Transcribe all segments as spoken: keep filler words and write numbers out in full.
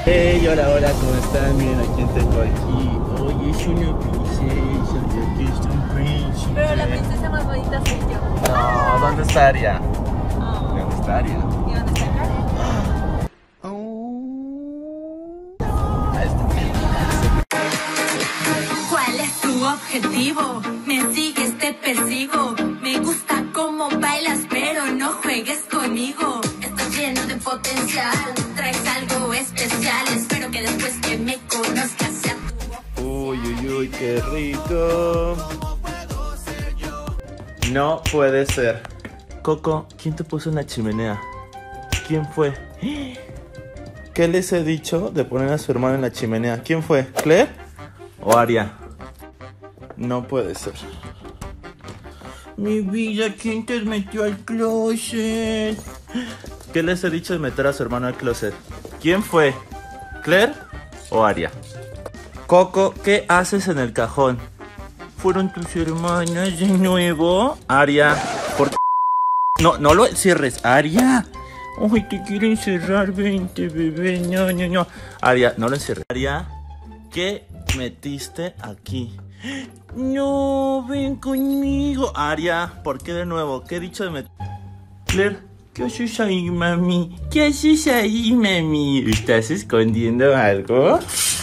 Hey, hola, hola, ¿cómo están? Miren a quién tengo aquí. Oye, es una princesa, y aquí está un príncipe. Pero la princesa más bonita soy yo. No, ¿dónde está Aria? Oh. ¿Dónde está Aria? ¿Y dónde está Karen? Ahí está. ¿Cuál es tu objetivo? Me sigues, te persigo. Me gusta cómo bailas, pero no juegues conmigo. Estás lleno de potencial, traes algo especial. Espero que después que me conozcas sea tu... Uy, uy, uy, qué rico. No puede ser. Coco, ¿quién te puso en la chimenea? ¿Quién fue? ¿Qué les he dicho de poner a su hermano en la chimenea? ¿Quién fue? ¿Claire o Aria? No puede ser. Mi vida, ¿quién te metió al closet? ¿Qué les he dicho de meter a su hermano al closet? ¿Quién fue? ¿Claire o Aria? Coco, ¿qué haces en el cajón? ¿Fueron tus hermanas de nuevo? Aria, ¿por qué? No, no lo cierres, Aria. Ay, te quiero encerrar, vente, bebé. No, no, no. Aria, no lo encierres. Aria, ¿qué metiste aquí? No, ven conmigo. Aria, ¿por qué de nuevo? ¿Qué he dicho de meter? Claire, ¿qué haces ahí, mami? ¿Qué haces ahí, mami? ¿Estás escondiendo algo?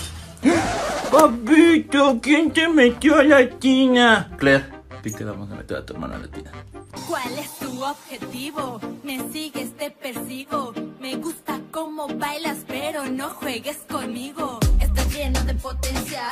Papito, ¿quién te metió a la tina? Claire, ¿qué te vamos a meter a tu hermano a la tina? ¿Cuál es tu objetivo? Me sigues, te persigo. Me gusta cómo bailas, pero no juegues conmigo. Estás lleno de potencial,